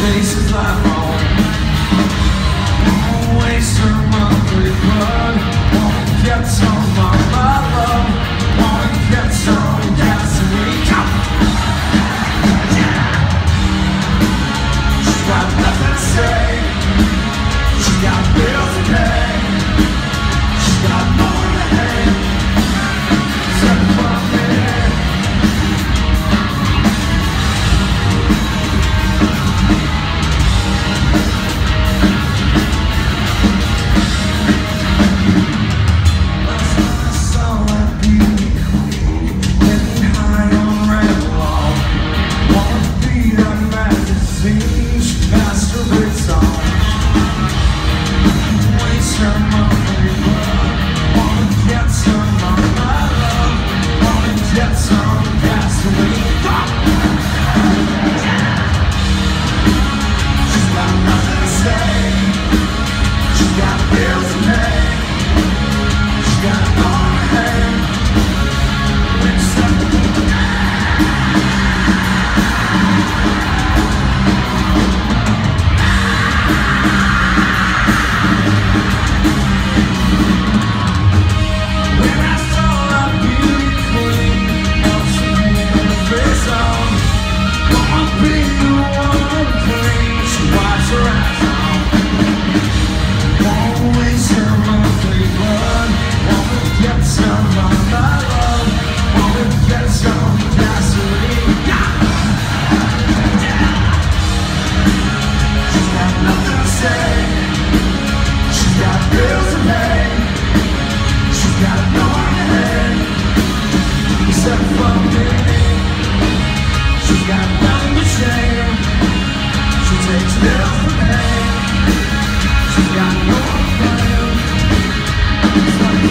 Faces like home. Won't waste her monthly blood. Won't get some of my love. Won't get some gasoline. She's got nothing to say. She's got bills to pay. She's got more to hate. Except for me. She's got no plan.